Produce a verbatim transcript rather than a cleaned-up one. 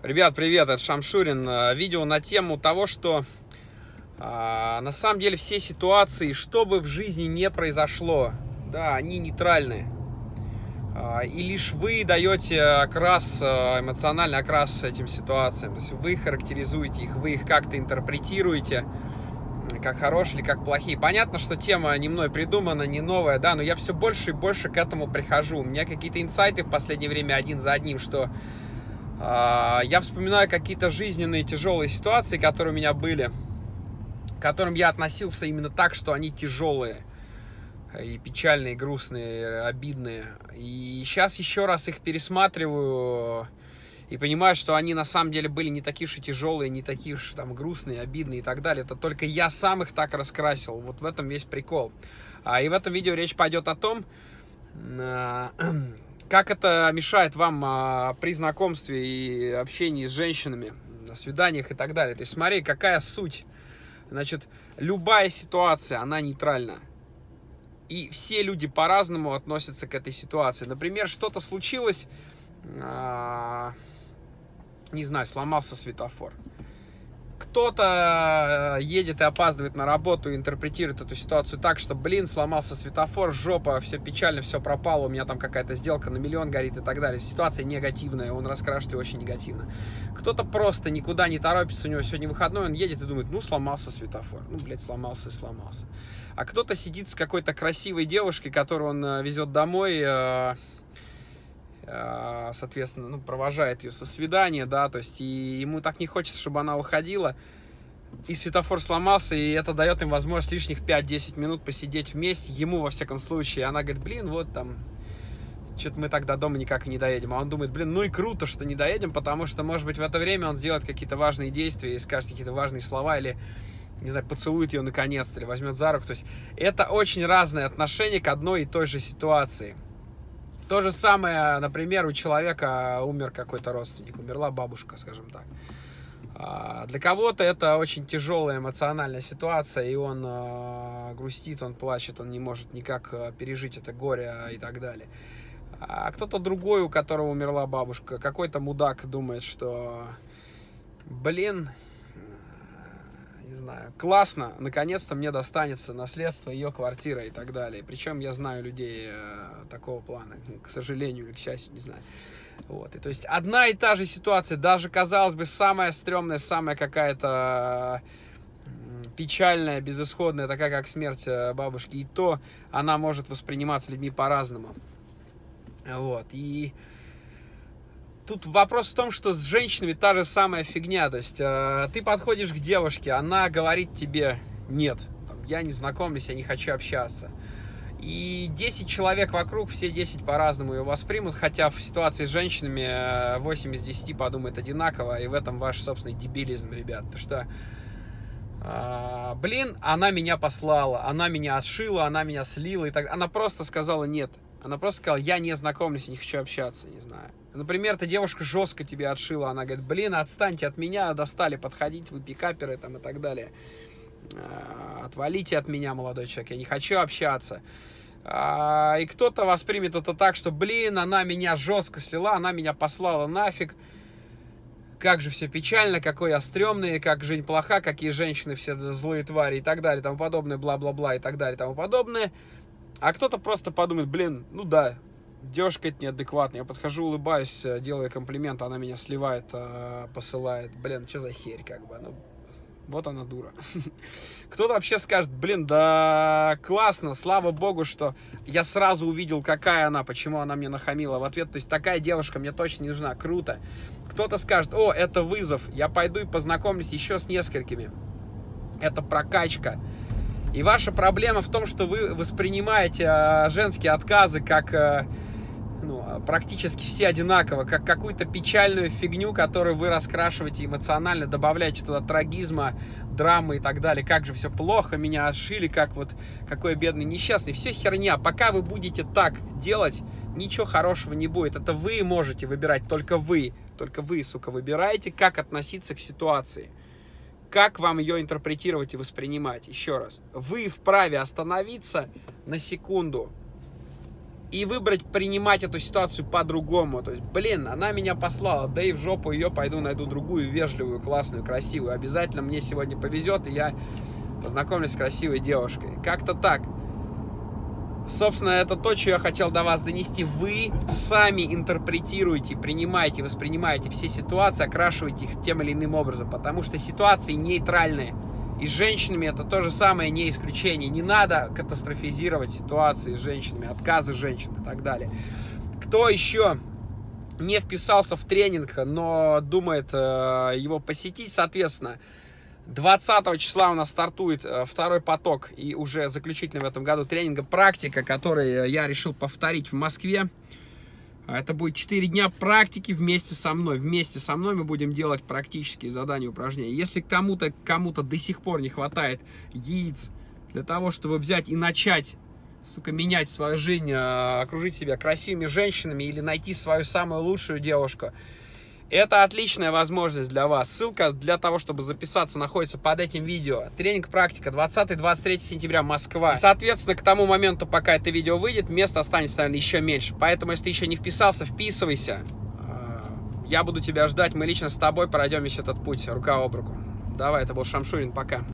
Ребят, привет, это Шамшурин. Видео на тему того, что а, на самом деле все ситуации, что бы в жизни не произошло, да, они нейтральны. А, и лишь вы даете окрас, эмоциональный окрас этим ситуациям. То есть вы характеризуете их, вы их как-то интерпретируете, как хорошие или как плохие. Понятно, что тема не мной придумана, не новая, да, но я все больше и больше к этому прихожу. У меня какие-то инсайты в последнее время один за одним, что я вспоминаю какие-то жизненные тяжелые ситуации, которые у меня были, к которым я относился именно так, что они тяжелые, и печальные, и грустные, обидные. И сейчас еще раз их пересматриваю и понимаю, что они на самом деле были не такие уж и тяжелые, не такие уж там грустные, обидные и так далее. Это только я сам их так раскрасил. Вот в этом весь прикол. И в этом видео речь пойдет о том, как это мешает вам а, при знакомстве и общении с женщинами, на свиданиях и так далее. То есть смотри, какая суть. Значит, любая ситуация, она нейтральна. И все люди по-разному относятся к этой ситуации. Например, что-то случилось, а, не знаю, сломался светофор. Кто-то едет и опаздывает на работу и интерпретирует эту ситуацию так, что, блин, сломался светофор, жопа, все печально, все пропало, у меня там какая-то сделка на миллион горит и так далее. Ситуация негативная, он раскрашивает ее очень негативно. Кто-то просто никуда не торопится, у него сегодня выходной, он едет и думает, ну, сломался светофор. Ну, блядь, сломался и сломался. А кто-то сидит с какой-то красивой девушкой, которую он везет домой, соответственно, ну, провожает ее со свидания, да, то есть и ему так не хочется, чтобы она уходила, и светофор сломался, и это дает им возможность лишних пять-десять минут посидеть вместе, ему, во всяком случае. Она говорит, блин, вот там, что-то мы так до дома никак и не доедем. А он думает, блин, ну и круто, что не доедем, потому что, может быть, в это время он сделает какие-то важные действия и скажет какие-то важные слова, или, не знаю, поцелует ее наконец-то, или возьмет за руку. То есть это очень разное отношение к одной и той же ситуации. То же самое, например, у человека умер какой-то родственник, умерла бабушка, скажем так. Для кого-то это очень тяжелая эмоциональная ситуация, и он грустит, он плачет, он не может никак пережить это горе и так далее. А кто-то другой, у которого умерла бабушка, какой-то мудак думает, что, блин, не знаю, классно, наконец-то мне достанется наследство, ее квартира и так далее. Причем я знаю людей э, такого плана, ну, к сожалению или к счастью, не знаю. Вот. И, то есть одна и та же ситуация, даже, казалось бы, самая стрёмная, самая какая-то э, печальная, безысходная, такая как смерть бабушки, и то она может восприниматься людьми по-разному. Вот. И тут вопрос в том, что с женщинами та же самая фигня. То есть э, ты подходишь к девушке, она говорит тебе нет, я не знакомлюсь, я не хочу общаться. И десять человек вокруг, все десять по-разному ее воспримут, хотя в ситуации с женщинами восемь из десяти подумает одинаково, и в этом ваш собственный дебилизм, ребят. Потому что, э, блин, она меня послала, она меня отшила, она меня слила, и так. Она просто сказала нет. Она просто сказала, я не знакомлюсь, не хочу общаться, не знаю. Например, эта девушка жестко тебя отшила, она говорит, блин, отстаньте от меня, достали подходить, вы пикаперы там и так далее. Отвалите от меня, молодой человек, я не хочу общаться. И кто-то воспримет это так, что, блин, она меня жестко слила, она меня послала нафиг. Как же все печально, какой я стрёмный, как жизнь плоха, какие женщины все злые твари и так далее, тому подобное, бла-бла-бла и так далее, тому подобное. А кто-то просто подумает, блин, ну да, девушка это неадекватная. Я подхожу, улыбаюсь, делаю комплимент, она меня сливает, посылает. Блин, что за херь, как бы, ну, вот она дура. Кто-то вообще скажет, блин, да классно, слава богу, что я сразу увидел, какая она, почему она мне нахамила в ответ. То есть такая девушка мне точно не нужна, круто. Кто-то скажет, о, это вызов, я пойду и познакомлюсь еще с несколькими. Это прокачка. И ваша проблема в том, что вы воспринимаете э, женские отказы как э, ну, практически все одинаково, как какую-то печальную фигню, которую вы раскрашиваете эмоционально, добавляете туда трагизма, драмы и так далее. Как же все плохо, меня отшили, как вот какой бедный несчастный. Все херня. Пока вы будете так делать, ничего хорошего не будет. Это вы можете выбирать, только вы. Только вы, сука, выбираете, как относиться к ситуации. Как вам ее интерпретировать и воспринимать? Еще раз. Вы вправе остановиться на секунду и выбрать принимать эту ситуацию по-другому. То есть, блин, она меня послала, да и в жопу ее пойду найду другую, вежливую, классную, красивую. Обязательно мне сегодня повезет, и я познакомлюсь с красивой девушкой. Как-то так. Собственно, это то, что я хотел до вас донести. Вы сами интерпретируете, принимаете, воспринимаете все ситуации, окрашиваете их тем или иным образом, потому что ситуации нейтральные. И с женщинами это то же самое, не исключение. Не надо катастрофизировать ситуации с женщинами, отказы женщин и так далее. Кто еще не вписался в тренинг, но думает э, его посетить, соответственно, двадцатого числа у нас стартует э, второй поток и уже заключительный в этом году тренинга «Практика», который я решил повторить в Москве. Это будет четыре дня практики вместе со мной. Вместе со мной мы будем делать практические задания, упражнения. Если кому-то кому-то до сих пор не хватает яиц для того, чтобы взять и начать, сука, менять свою жизнь, окружить себя красивыми женщинами или найти свою самую лучшую девушку, это отличная возможность для вас. Ссылка для того, чтобы записаться, находится под этим видео. Тренинг «Практика», двадцатого-двадцать третьего сентября, Москва. И, соответственно, к тому моменту, пока это видео выйдет, места останется, наверное, еще меньше. Поэтому, если ты еще не вписался, вписывайся. Я буду тебя ждать. Мы лично с тобой пройдем весь этот путь рука об руку. Давай, это был Шамшурин. Пока.